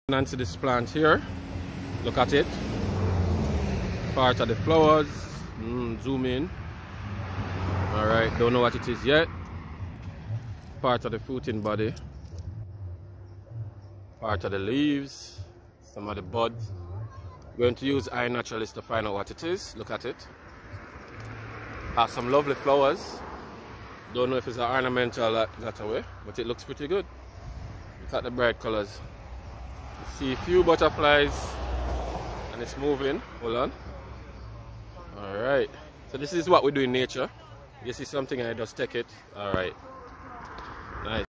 Onto this plant here, look at it, part of the flowers, zoom in. Alright, don't know what it is yet. Part of the fruiting body, part of the leaves, some of the buds. We're going to use eye naturalist to find out what it is. Look at it. Has some lovely flowers. Don't know if it's an ornamental that way, but it looks pretty good. Look at the bright colors. See a few butterflies and it's moving. Hold on. Alright. So this is what we do in nature. You see something and I just take it. Alright. Nice.